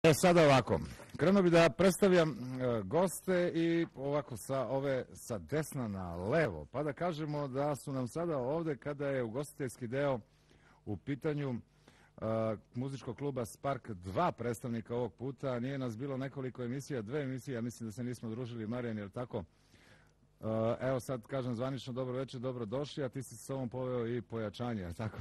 Sada ovako, krenuo bi da predstavljam goste i ovako sa desna na levo, pa da kažemo da su nam sada ovde, kada je ugostiteljski deo u pitanju muzičkog kluba Spark, dva predstavnika ovog puta. Nije nas bilo nekoliko emisija, dve emisije, ja mislim da se nismo družili, Marijan, jel tako? Evo sad kažem zvanično dobro večer, dobro došli, a ti si sa sobom poveo i pojačanje, jel tako?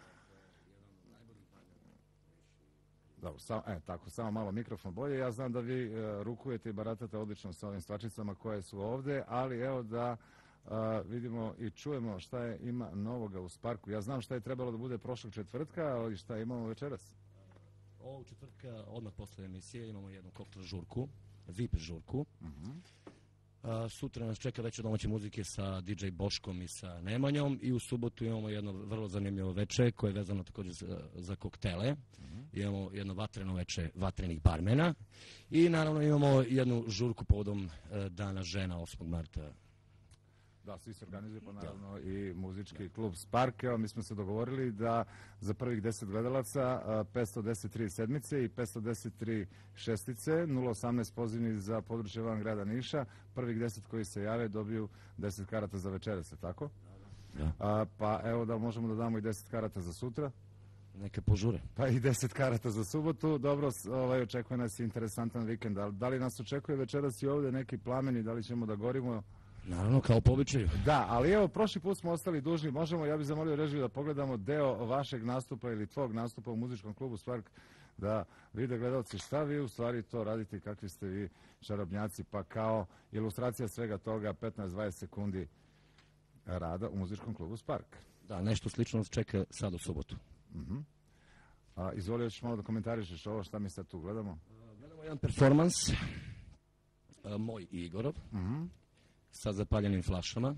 Dobro, tako, samo malo mikrofon bolje. Ja znam da vi rukujete i baratate odlično sa ovim stvačicama koje su ovde, ali evo da vidimo i čujemo šta ima novoga u Sparku. Ja znam šta je trebalo da bude prošlog četvrtka, ali šta imamo večeras? Ovog četvrtka, odmah posle emisije, imamo jednu koktel žurku, VIP žurku. Sutra nas čeka večer domaće muzike sa DJ Boškom i sa Nemanjom i u subotu imamo jedno vrlo zanimljivo veče koje je vezano također za koktele. Imamo jedno vatreno veče vatrenih barmena i naravno imamo jednu žurku povodom Dana žena 8. marta. Da, svi se organizuju, pa naravno i muzički klub Spark. Evo, mi smo se dogovorili da za prvih 10 gledalaca 513 sedmice i 513 šestice, 018 pozivni za područje van grada Niša. Prvih 10 koji se jave dobiju 10 karata za večeras, tako? Da. Pa evo da možemo da damo i 10 karata za sutra. Neke požure. Pa i 10 karata za subotu. Dobro, očekuje nas interesantan vikend. Da li nas očekuje večeras i ovde neki plameni, da li ćemo da gorimo? Naravno, kao po običaju. Da, ali evo, prošli put smo ostali dužni, možemo, ja bih zamolio režiju da pogledamo deo vašeg nastupa ili tvog nastupa u muzičkom klubu Spark, da vide gledalci šta vi u stvari to radite i kakvi ste vi čarobnjaci, pa kao ilustracija svega toga 15-20 sekundi rada u muzičkom klubu Spark. Da, nešto slično nas čeka sad u subotu. Izvolio ćeš malo da komentarišeš ovo, šta mi sad tu gledamo? Gledamo jedan performans, moj i Igorov, sa zapaljenim flašama.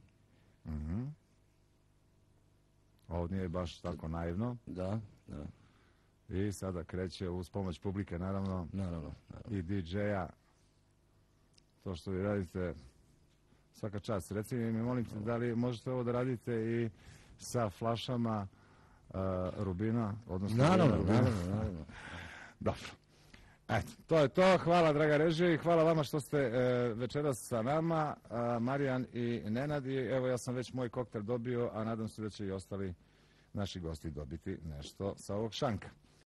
Ovo nije baš tako naivno. Da, da. I sada kreće uz pomoć publike, naravno. Naravno. I DJ-a. To što vi radite, svaka čast. Reci mi, molim te, da li možete ovo da radite i sa flašama rubina? Naravno. Dobro. Eto, to je to. Hvala, draga režija, i hvala vama što ste večeras sa nama, Marijan i Nenad. I evo, ja sam već moj koktel dobio, a nadam se da će i ostali naši gosti dobiti nešto sa ovog šanka.